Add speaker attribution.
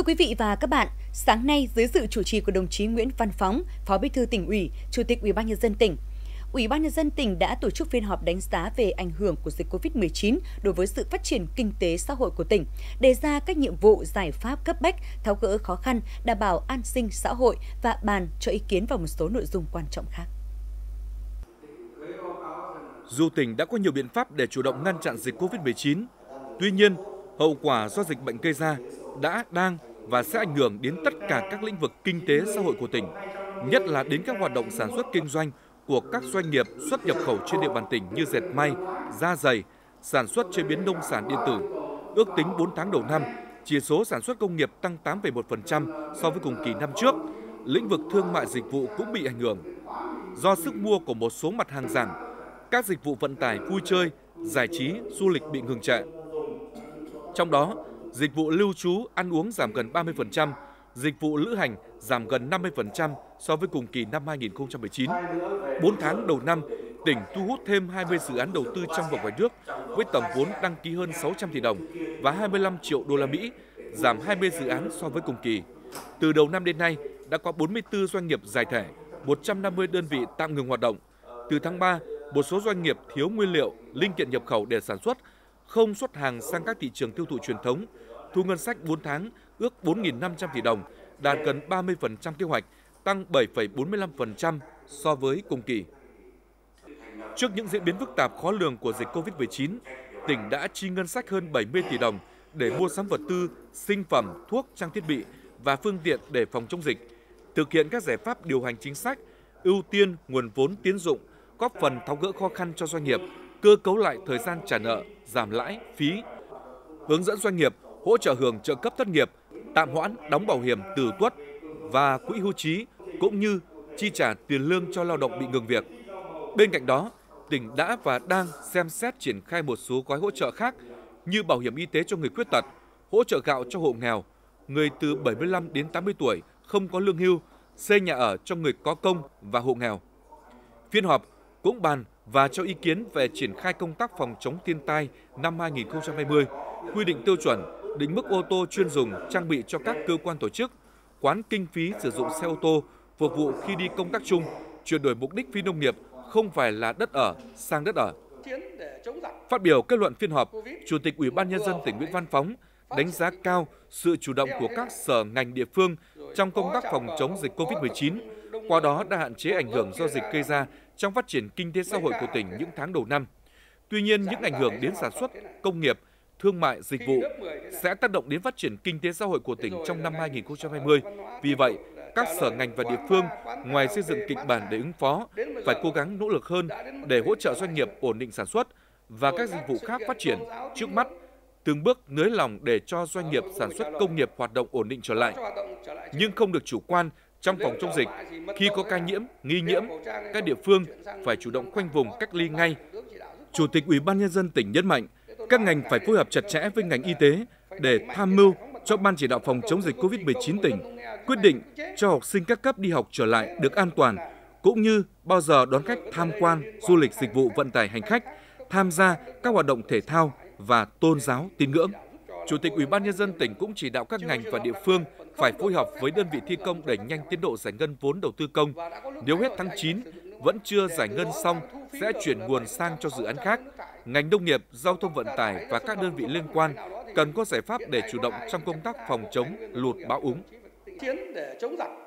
Speaker 1: quý vị và các bạn, sáng nay dưới sự chủ trì của đồng chí Nguyễn Văn Phóng, Phó Bí thư Tỉnh ủy, Chủ tịch Ủy ban nhân dân tỉnh, Ủy ban nhân dân tỉnh đã tổ chức phiên họp đánh giá về ảnh hưởng của dịch Covid-19 đối với sự phát triển kinh tế xã hội của tỉnh, đề ra các nhiệm vụ giải pháp cấp bách, tháo gỡ khó khăn, đảm bảo an sinh xã hội và bàn cho ý kiến vào một số nội dung quan trọng khác.
Speaker 2: Dù tỉnh đã có nhiều biện pháp để chủ động ngăn chặn dịch Covid-19, tuy nhiên, hậu quả do dịch bệnh gây ra đã, đang và sẽ ảnh hưởng đến tất cả các lĩnh vực kinh tế xã hội của tỉnh, nhất là đến các hoạt động sản xuất kinh doanh của các doanh nghiệp xuất nhập khẩu trên địa bàn tỉnh như dệt may, da giày, sản xuất chế biến nông sản điện tử. Ước tính 4 tháng đầu năm, chỉ số sản xuất công nghiệp tăng 8,1% so với cùng kỳ năm trước. Lĩnh vực thương mại dịch vụ cũng bị ảnh hưởng. Do sức mua của một số mặt hàng giảm, các dịch vụ vận tải vui chơi, giải trí, du lịch bị ngừng trệ. Trong đó, dịch vụ lưu trú, ăn uống giảm gần 30%, dịch vụ lữ hành giảm gần 50% so với cùng kỳ năm 2019. 4 tháng đầu năm, tỉnh thu hút thêm 20 dự án đầu tư trong và ngoài nước với tổng vốn đăng ký hơn 600 tỷ đồng và 25 triệu đô la Mỹ, giảm 20 dự án so với cùng kỳ. Từ đầu năm đến nay, đã có 44 doanh nghiệp giải thể, 150 đơn vị tạm ngừng hoạt động. Từ tháng 3, một số doanh nghiệp thiếu nguyên liệu, linh kiện nhập khẩu để sản xuất, không xuất hàng sang các thị trường tiêu thụ truyền thống. Thu ngân sách 4 tháng ước 4.500 tỷ đồng, đạt gần 30% kế hoạch, tăng 7,45% so với cùng kỳ. Trước những diễn biến phức tạp khó lường của dịch Covid-19, tỉnh đã chi ngân sách hơn 70 tỷ đồng để mua sắm vật tư, sinh phẩm, thuốc, trang thiết bị và phương tiện để phòng chống dịch, thực hiện các giải pháp điều hành chính sách, ưu tiên nguồn vốn tín dụng, góp phần tháo gỡ khó khăn cho doanh nghiệp, cơ cấu lại thời gian trả nợ, giảm lãi, phí, hướng dẫn doanh nghiệp hỗ trợ hưởng trợ cấp thất nghiệp, tạm hoãn đóng bảo hiểm tử tuất và quỹ hưu trí, cũng như chi trả tiền lương cho lao động bị ngừng việc. Bên cạnh đó, tỉnh đã và đang xem xét triển khai một số gói hỗ trợ khác như bảo hiểm y tế cho người khuyết tật, hỗ trợ gạo cho hộ nghèo, người từ 75 đến 80 tuổi không có lương hưu, xây nhà ở cho người có công và hộ nghèo. Phiên họp cũng bàn và cho ý kiến về triển khai công tác phòng chống thiên tai năm 2020, quy định tiêu chuẩn, định mức ô tô chuyên dùng trang bị cho các cơ quan tổ chức, khoán kinh phí sử dụng xe ô tô phục vụ khi đi công tác chung, chuyển đổi mục đích phi nông nghiệp không phải là đất ở sang đất ở. Phát biểu kết luận phiên họp, Chủ tịch Ủy ban nhân dân tỉnh Nguyễn Văn Phóng đánh giá cao sự chủ động của các sở ngành địa phương trong công tác phòng chống dịch Covid-19, qua đó đã hạn chế ảnh hưởng do dịch gây ra trong phát triển kinh tế xã hội của tỉnh những tháng đầu năm. Tuy nhiên, những ảnh hưởng đến sản xuất, công nghiệp, thương mại, dịch vụ sẽ tác động đến phát triển kinh tế xã hội của tỉnh trong năm 2020. Vì vậy, các sở ngành và địa phương, ngoài xây dựng kịch bản để ứng phó, phải cố gắng nỗ lực hơn để hỗ trợ doanh nghiệp ổn định sản xuất và các dịch vụ khác phát triển trước mắt, từng bước nới lỏng để cho doanh nghiệp sản xuất công nghiệp hoạt động ổn định trở lại. Nhưng không được chủ quan trong phòng chống dịch. Khi có ca nhiễm, nghi nhiễm, các địa phương phải chủ động khoanh vùng cách ly ngay. Chủ tịch Ủy ban nhân dân tỉnh nhấn mạnh, các ngành phải phối hợp chặt chẽ với ngành y tế để tham mưu cho Ban chỉ đạo phòng chống dịch Covid-19 tỉnh quyết định cho học sinh các cấp đi học trở lại được an toàn, cũng như bao giờ đón khách tham quan, du lịch dịch vụ vận tải hành khách, tham gia các hoạt động thể thao và tôn giáo tín ngưỡng. Chủ tịch Ủy ban nhân dân tỉnh cũng chỉ đạo các ngành và địa phương phải phối hợp với đơn vị thi công đẩy nhanh tiến độ giải ngân vốn đầu tư công. Nếu hết tháng 9 vẫn chưa giải ngân xong, sẽ chuyển nguồn sang cho dự án khác. Ngành nông nghiệp, giao thông vận tải và các đơn vị liên quan cần có giải pháp để chủ động trong công tác phòng chống lụt bão úng.